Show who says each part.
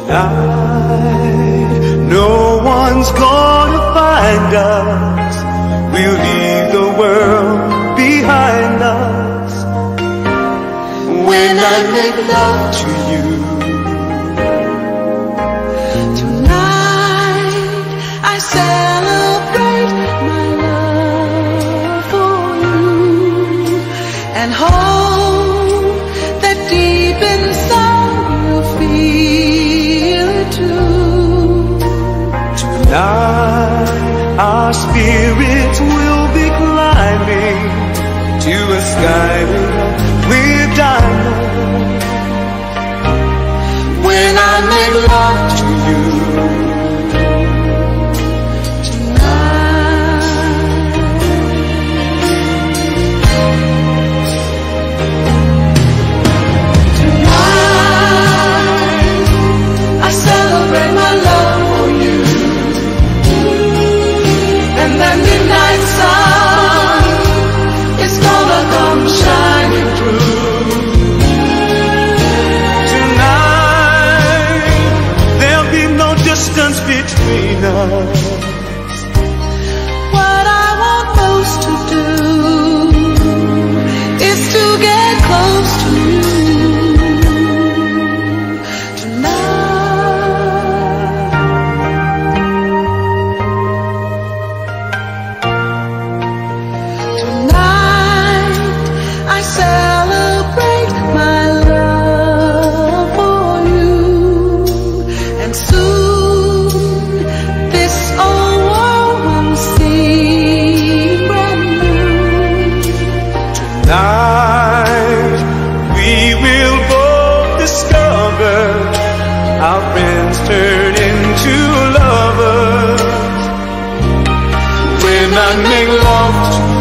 Speaker 1: Tonight, no one's gonna find us. We'll leave the world behind us. When I make love to you,
Speaker 2: tonight I celebrate my love for you, and hope that deep inside you'll feel it too.
Speaker 1: Tonight our spirits will be climbing to a sky with diamonds. When I make love to you tonight, tonight I celebrate my love for you, and that midnight sun is gonna come shining through. Tonight there'll be no distance between us. What I want most to do is to get close to you tonight. Tonight I celebrate my love for you, and soon this old world will seem brand new. Tonight we will both discover our friends turn into lovers. When I make love to